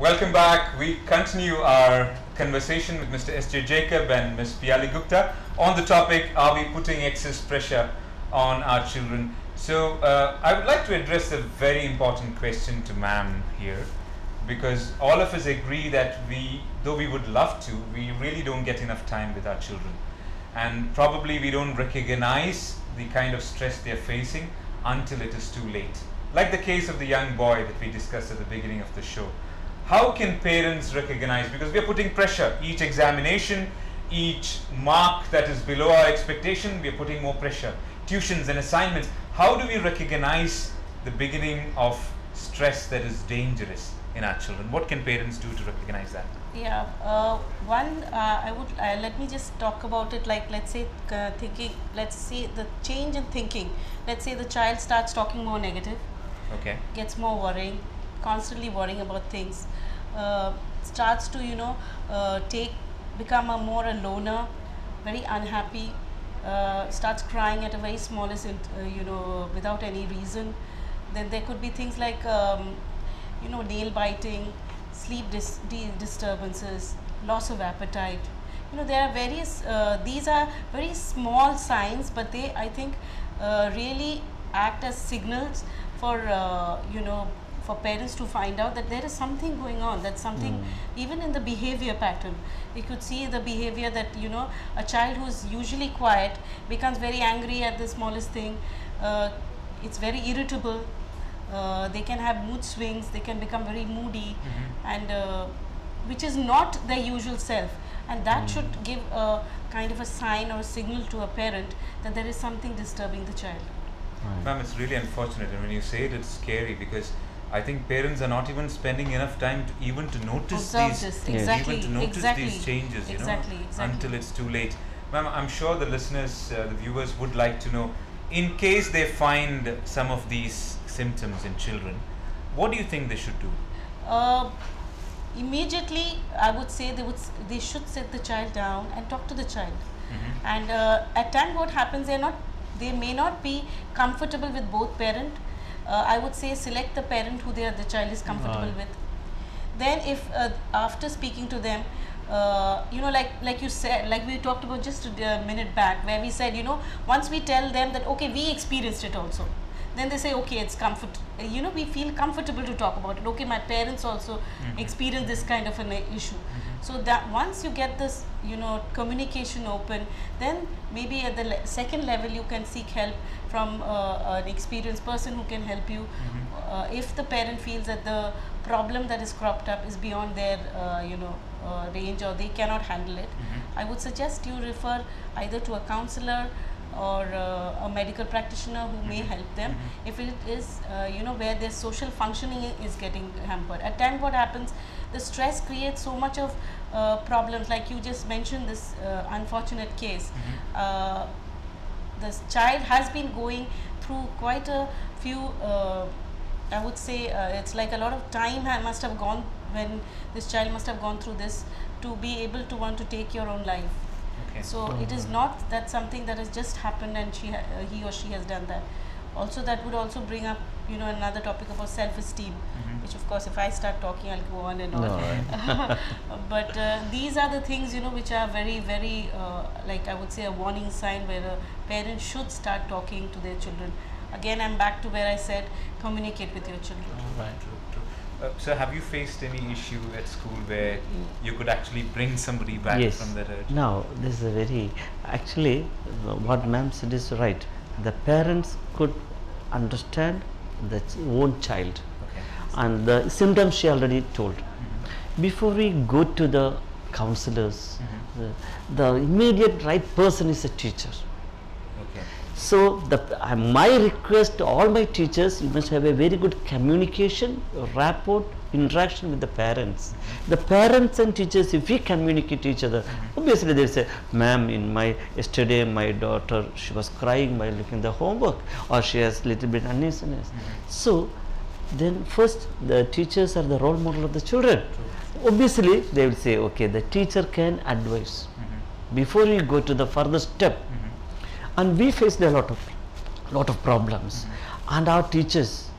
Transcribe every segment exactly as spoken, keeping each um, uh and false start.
Welcome back. We continue our conversation with Mister S J Jacob and Miz Piyali Gupta on the topic, are we putting excess pressure on our children? So uh, I would like to address a very important question to ma'am here, because all of us agree that we, though we would love to, we really don't get enough time with our children, and probably we don't recognize the kind of stress they're facing until it is too late. Like the case of the young boy that we discussed at the beginning of the show. How can parents recognize, because we are putting pressure, each examination, each mark that is below our expectation, we are putting more pressure, tuitions and assignments. How do we recognize the beginning of stress that is dangerous in our children? What can parents do to recognize that? Yeah, uh, one, uh, I would, uh, let me just talk about it like, let's say, uh, thinking, let's see the change in thinking. Let's say the child starts talking more negative, okay, gets more worrying, constantly worrying about things, uh, starts to, you know, uh, take, become a more a loner, very unhappy, uh, starts crying at a very smallest, uh, you know, without any reason. Then there could be things like, um, you know, nail biting, sleep dis disturbances, loss of appetite. You know, there are various, uh, these are very small signs, but they, I think, uh, really act as signals for, uh, you know, for parents to find out that there is something going on, that something, mm. even in the behavior pattern. You could see the behavior that, you know, a child who is usually quiet becomes very angry at the smallest thing. Uh, it's very irritable. Uh, they can have mood swings, they can become very moody, mm-hmm. and uh, which is not their usual self, and that mm. should give a kind of a sign or a signal to a parent that there is something disturbing the child. Right. Ma'am, it's really unfortunate, and when you say it, it's scary, because I think parents are not even spending enough time to even to notice Observe these, this. Exactly. even to notice exactly. these changes, you exactly. know, exactly. until it's too late. Ma'am, I'm sure the listeners, uh, the viewers would like to know, in case they find some of these symptoms in children, what do you think they should do? Uh, immediately, I would say they would they should sit the child down and talk to the child. Mm-hmm. And uh, at times, what happens, they're not, they may not be comfortable with both parent. Uh, I would say select the parent who they are, the child is comfortable right. with. Then, if uh, after speaking to them, uh, you know, like like you said, like we talked about just a minute back, where we said, you know, once we tell them that okay, we experienced it also, then they say, okay, it's comfort, you know, we feel comfortable to talk about it. Okay, my parents also mm-hmm. experience this kind of an issue. Mm-hmm. So that once you get this, you know, communication open, then maybe at the le second level you can seek help from uh, an experienced person who can help you. Mm-hmm. uh, if the parent feels that the problem that is cropped up is beyond their, uh, you know, uh, range, or they cannot handle it, mm-hmm. I would suggest you refer either to a counselor or uh, a medical practitioner who mm-hmm. may help them, mm-hmm. if it is, uh, you know, where their social functioning is getting hampered. At times what happens, the stress creates so much of uh, problems, like you just mentioned this uh, unfortunate case. Mm-hmm. uh, this child has been going through quite a few, uh, I would say, uh, it's like a lot of time must have gone when this child must have gone through this to be able to want to take your own life. Okay. So mm-hmm. it is not that something that has just happened and she ha uh, he or she has done that. Also, that would also bring up, you know, another topic about self-esteem, mm-hmm. which of course if I start talking I'll go on and on. No, right. But uh, these are the things, you know, which are very very uh, like I would say a warning sign where a parent should start talking to their children. Again, I'm back to where I said communicate with your children. Oh, right. True, true. Uh, so have you faced any issue at school where you could actually bring somebody back yes. from that urge? No, this is a very, actually what ma'am said is right. The parents could understand the ch own child, okay. and the symptoms she already told. Mm-hmm. Before we go to the counselors, mm-hmm. the, the immediate right person is a teacher. Okay. So the, uh, my request to all my teachers, you must have a very good communication, rapport, interaction with the parents. Mm-hmm. The parents and teachers, if we communicate each other, mm-hmm. obviously they say, ma'am, in my yesterday my daughter, she was crying while looking at the homework, or she has little bit uneasiness. Mm-hmm. So then first the teachers are the role model of the children. True. Obviously they will say, okay, the teacher can advise. Mm-hmm. Before you go to the further step, mm-hmm. and we faced a lot of lot of problems, mm-hmm. and our teachers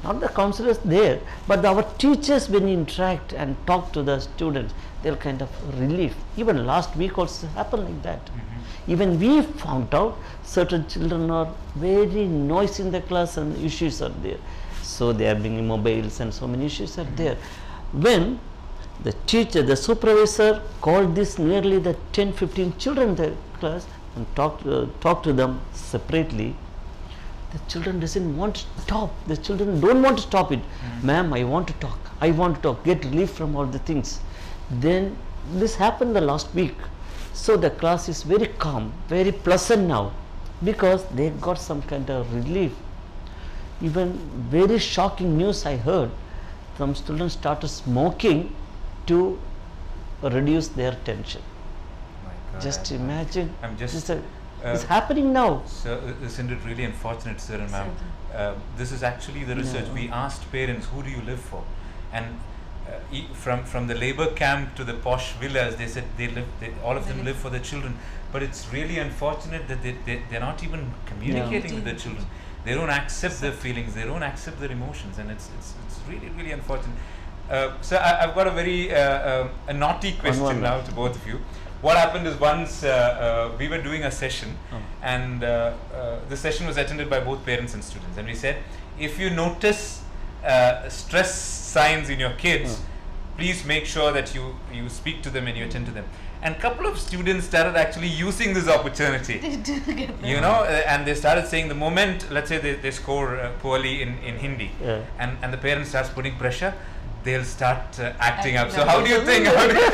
not the counselors there, but our teachers, when interact and talk to the students, they're kind of relief. Even last week also happened like that. Mm-hmm. Even we found out certain children are very noisy in the class and issues are there. So they are bringing mobiles and so many issues are mm-hmm. there. When the teacher, the supervisor called this nearly the ten fifteen children in the class and talked uh, talk to them separately, the children doesn't want to stop. The children don't want to stop it. Mm-hmm. Ma'am, I want to talk. I want to talk. Get relief from all the things. Then this happened the last week. So the class is very calm, very pleasant now, because they got some kind of relief. Even very shocking news I heard. Some students started smoking to reduce their tension. My God, just I'm imagine. I'm just. This, uh, uh, it's happening now. So, uh, isn't it really unfortunate, sir and ma'am? Uh, this is actually the research. No. We asked parents, who do you live for? And uh, e from from the labor camp to the posh villas, they said they live. They, all of them live for their children. But it's really unfortunate that they they they're not even communicating No. with their children. They don't accept their feelings. They don't accept their emotions, and it's it's it's really really unfortunate. Uh, so I, I've got a very uh, uh, a naughty question now to both of you. What happened is once uh, uh, we were doing a session, oh. and uh, uh, the session was attended by both parents and students, and we said, if you notice uh, stress signs in your kids, oh. please make sure that you you speak to them and you attend to them. And a couple of students started actually using this opportunity. They do get that. You know, uh, and they started saying the moment, let's say they, they score uh, poorly in, in Hindi, Yeah. and, and the parent starts putting pressure, they'll start uh, acting Acting up. So up. how do you think? How do you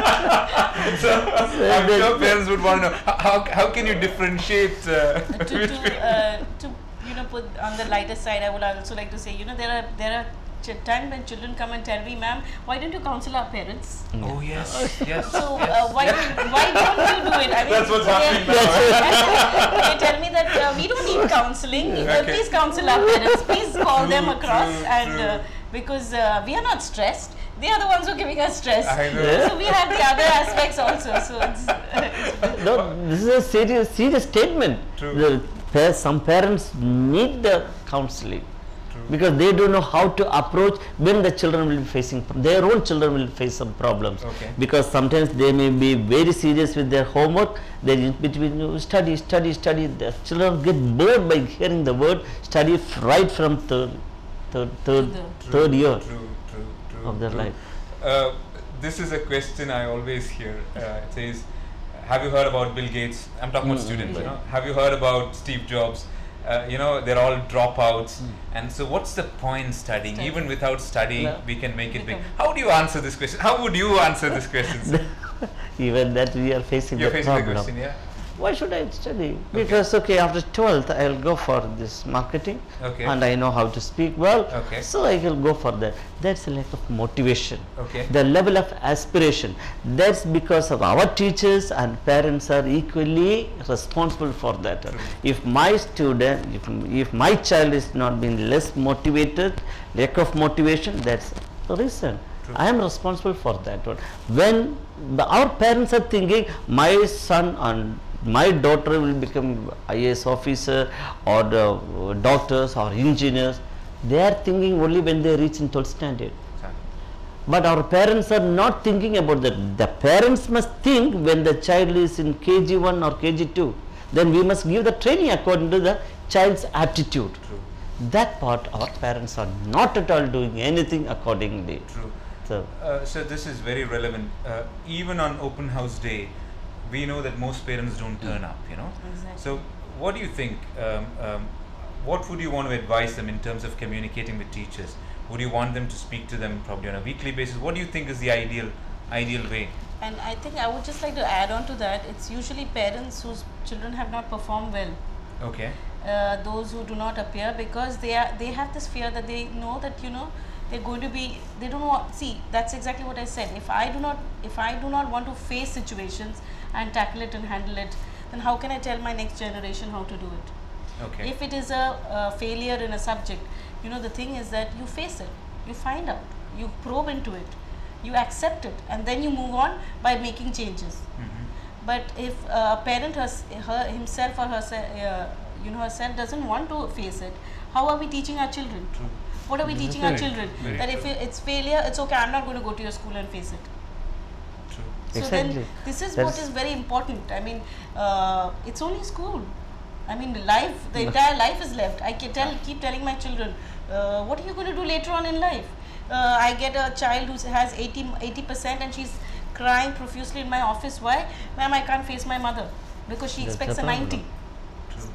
so I'm sure parents would want to know, how, how can you differentiate uh, to, to, uh, to you know, put on the lighter side, I would also like to say, you know, there are there are ch times when children come and tell me, ma'am, why don't you counsel our parents? Oh yes, yes. So yes. uh, why why don't you do it? I mean, That's what's they- happening now. they tell me that uh, we don't need counseling. Uh, Okay. please counsel our parents. Please call them True, across, true, and true. uh, because uh, we are not stressed, they are the ones who are giving us stress. I know. Yeah. So we have the other aspects also. So it's, it's No, this is a serious, serious statement. True. The pa- some parents need the counseling True. because they don't know how to approach when the children will be facing pro- their own children will face some problems. Okay. Because sometimes they may be very serious with their homework. They in between you study, study, study. The children get bored by hearing the word study f- right from third, third, third, True. third year True, true, true, of their true. life. Uh, this is a question I always hear. Uh, it says, have you heard about Bill Gates? I'm talking about Mm, students, you right. know. Have you heard about Steve Jobs? Uh, you know, they're all dropouts. And so what's the point studying? Study. Even without studying, No. we can make it big. Become- How do you answer this question? How would you answer this question, sir? Even that we are facing You're the facing the problem. question, yeah? Why should I study? Because okay, after twelfth I'll go for this marketing, Okay. and I know how to speak well, Okay. so I will go for that. That's a lack of motivation. Okay. The level of aspiration. That's because of our teachers and parents are equally responsible for that. True. If my student, if, if my child is not being less motivated, lack of motivation, that's the reason. True. I am responsible for that one. When the, our parents are thinking, my son and my daughter will become I A S officer or uh, doctors or engineers, they are thinking only when they reach in twelfth standard. Exactly. But our parents are not thinking about that. The parents must think when the child is in K G one or K G two, then we must give the training according to the child's aptitude. True. That part our parents are not at all doing anything accordingly. True. So, Uh, so this is very relevant. Uh, even on open house day, we know that most parents don't turn up, you know. Exactly. So what do you think? Um, um, what would you want to advise them in terms of communicating with teachers? Would you want them to speak to them probably on a weekly basis? What do you think is the ideal ideal way? And I think I would just like to add on to that. It's usually parents whose children have not performed well. Okay. Uh, those who do not appear, because they are they have this fear that they know that, you know, they're going to be, they don't want, see, that's exactly what I said. If I do not if I do not want to face situations and tackle it and handle it, then how can I tell my next generation how to do it? Okay. If it is a, a failure in a subject, you know, the thing is that you face it, you find out, you probe into it, you accept it, and then you move on by making changes. Mhm. But if uh, a parent has, her, himself or herself, uh, you know, herself doesn't want to face it, how are we teaching our children? True. What are we teaching Very our true. children? Very That if true. it- it's failure, it's okay, I'm not going to go to your school and face it. True. So Exactly. then this is what That's- is very important. I mean, uh, it's only school. I mean, life, the entire life is left. I can tell, keep telling my children, uh, what are you going to do later on in life? Uh, I get a child who has eighty percent and she's crying profusely in my office. Why? Ma'am, I can't face my mother because she That's expects the a problem. ninety. True.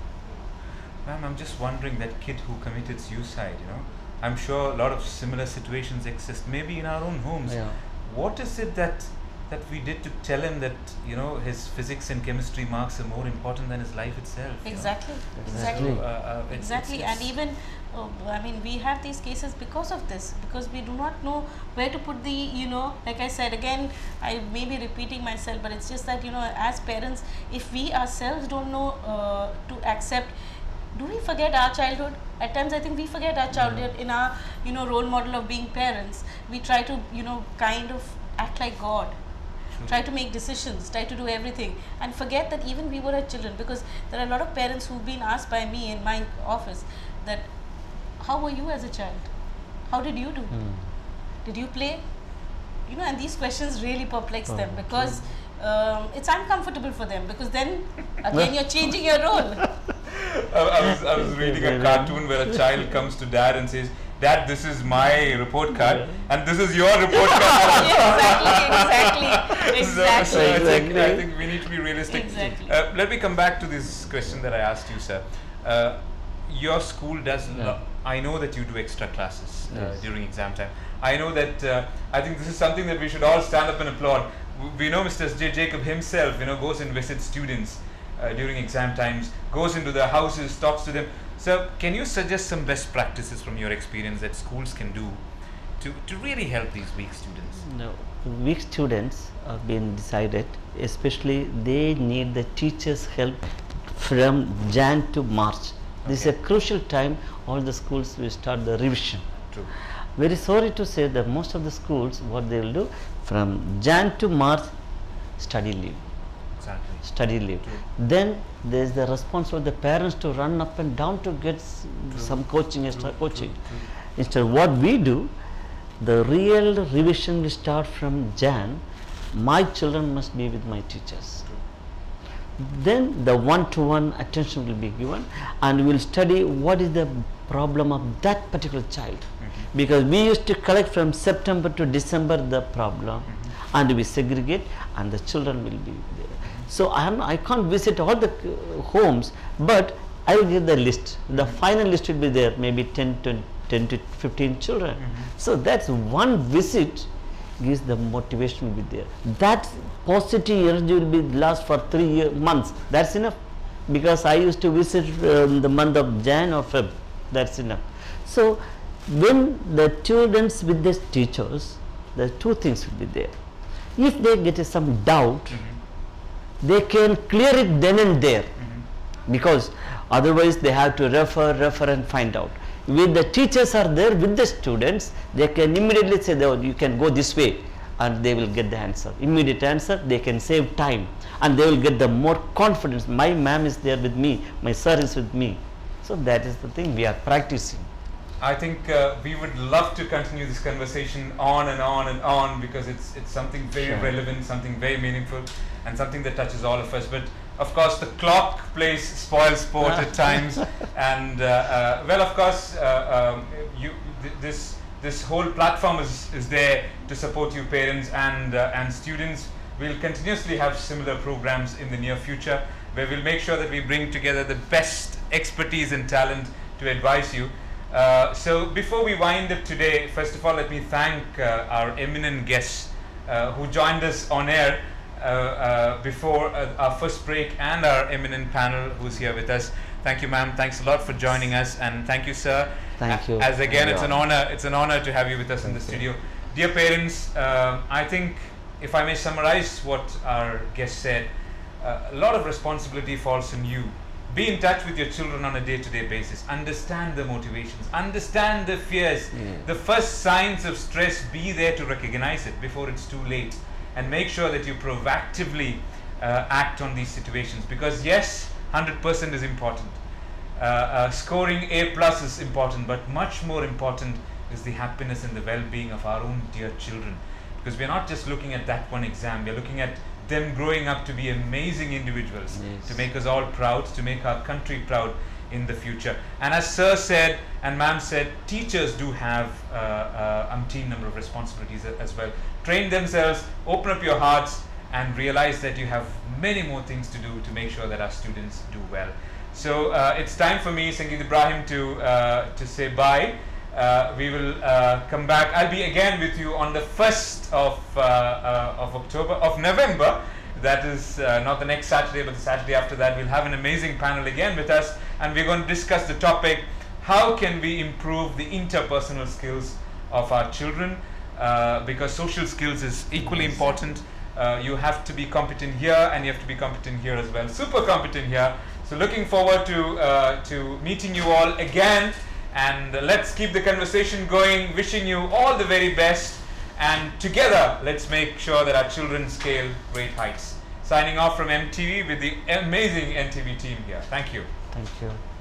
Ma'am, I'm just wondering, that kid who committed suicide, you know, I'm sure a lot of similar situations exist, maybe in our own homes. Yeah. What is it that that we did to tell him that, you know, his physics and chemistry marks are more important than his life itself? you know? Exactly. Exactly. Exactly. So, uh, uh, it's- Exactly, it's- and it's- even uh, I mean, we have these cases because of this, because we do not know where to put the, you know, like I said again, I may be repeating myself, but it's just that, you know, as parents, if we ourselves don't know uh, to accept, do we forget our childhood? At times, I think we forget our childhood in our, you know, role model of being parents. We try to, you know, kind of act like God. True. Try to make decisions, try to do everything, and forget that even we were our children, because there are a lot of parents who've been asked by me in my office that, how were you as a child? How did you do? Mm. Did you play? You know, and these questions really perplex them, Oh, because um, it's uncomfortable for them, because then again you're changing your role. I, I was I was reading a cartoon where a child comes to dad and says, "Dad, this is my report card, and this is your report card." exactly, exactly, So, exactly. so I, think, I Exactly. think we need to be realistic. Exactly. Uh, let me come back to this question that I asked you, sir. Uh, your school does. Yeah. Lo- I know that you do extra classes uh, Yes. during exam time. I know that. Uh, I think this is something that we should all stand up and applaud. W- We know Mister S J Jacob himself, you know, goes and visits students uh, during exam times, goes into their houses, talks to them. So, can you suggest some best practices from your experience that schools can do to, to really help these weak students? No, weak students have been decided, especially they need the teachers' help from Jan to March. This Okay. is a crucial time. All the schools will start the revision. True. Very sorry to say that most of the schools, what they will do, from Jan to March, study leave. Exactly. Study leave. True. Then there is the response of the parents to run up and down to get s- some coaching, extra True, coaching. true, true. Instead, what we do, the real revision will start from Jan. My children must be with my teachers. Then the one-to-one attention will be given, and we will study what is the problem of that particular child. Mhm. Because we used to collect from September to December the problem, Mhm. and we segregate, and the children will be there. So I am I can't visit all the uh, homes, but I will give the list. The final list will be there, maybe ten to ten to fifteen children. Mhm. So that's one visit gives the motivation will be there. That positive energy will be last for three year, months. That's enough, because I used to visit um, the month of Jan or Feb. That's enough. So when the students with the teachers, the two things will be there. If they get some doubt, Mhm. they can clear it then and there, Mhm. because otherwise they have to refer, refer and find out. When the teachers are there with the students, they can immediately say, "Oh, you can go this way," and they will get the answer. Immediate answer, they can save time, and they will get the more confidence. My ma'am is there with me, my sir is with me. So that is the thing we are practicing. I think uh, we would love to continue this conversation on and on and on, because it's it's something very Sure. relevant, something very meaningful, and something that touches all of us. But of course, the clock plays spoil sport at times, and uh, uh, well, of course, uh, um, you th- this this whole platform is is there to support you, parents and uh, and students. We'll continuously have similar programs in the near future, where we'll make sure that we bring together the best expertise and talent to advise you. Uh, so before we wind up today, first of all, let me thank uh, our eminent guests uh, who joined us on air uh, uh, before uh, our first break, and our eminent panel who's here with us. Thank you, ma'am. Thanks a lot for joining us, and thank you, sir. Thank A- you. As again, Thank it's you. an honor. It's an honor to have you with us in the Thank you. studio, dear parents. Uh, I think, if I may summarize what our guest said, uh, a lot of responsibility falls on you. Be in touch with your children on a day-to-day basis. Understand the motivations. Understand the fears. Yeah. The first signs of stress, be there to recognize it before it's too late. And make sure that you proactively uh, act on these situations. Because yes, one hundred percent is important. uh, uh, scoring A plus is important, but much more important is the happiness and the well-being of our own dear children, because we are not just looking at that one exam, we are looking at them growing up to be amazing individuals, Yes. to make us all proud, to make our country proud in the future. And as sir said and ma'am said, teachers do have uh, uh, umpteen number of responsibilities a- as well. Train themselves, open up your hearts, and realize that you have many more things to do to make sure that our students do well. So uh, it's time for me, Sangeet Ibrahim, to uh, to say bye. Uh, we will uh, come back. I'll be again with you on the first of uh, uh, of October, of November. That is uh, not the next Saturday, but the Saturday after that. We'll have an amazing panel again with us, and we're going to discuss the topic: how can we improve the interpersonal skills of our children? Uh, because social skills is equally important. Uh, you have to be competent here, and you have to be competent here as well. Super competent here. So looking forward to uh, to meeting you all again. And uh, let's keep the conversation going, wishing you all the very best, and together let's make sure that our children scale great heights. Signing off from M T V with the amazing M T V team here. Thank you. Thank you.